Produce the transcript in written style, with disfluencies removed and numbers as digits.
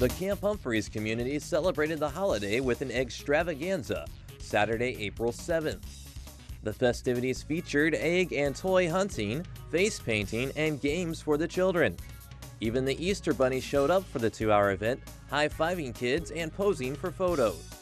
The Camp Humphreys community celebrated the holiday with an Eggstravaganza, Saturday, April 7th. The festivities featured egg and toy hunting, face painting, and games for the children. Even the Easter Bunny showed up for the 2-hour event, high-fiving kids and posing for photos.